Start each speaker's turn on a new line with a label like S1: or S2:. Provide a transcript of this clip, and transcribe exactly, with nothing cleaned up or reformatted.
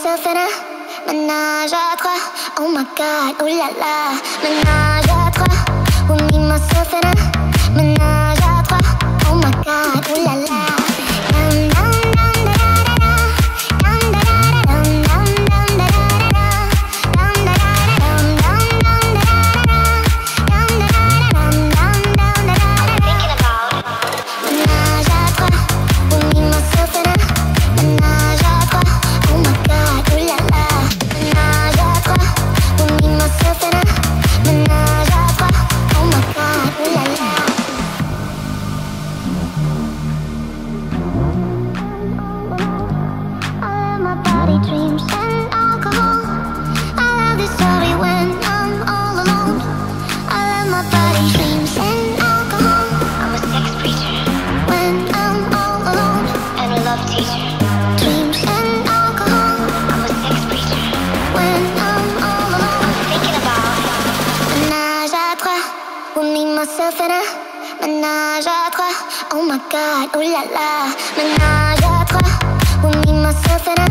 S1: myself in a menage à trois. Oh my god, ooh la la. Menage à trois. With me, myself in a menage à trois. Oh my god, ooh la la. Myself in a menage à trois. Oh my god, ooh la la. Menage à trois. With me, myself in a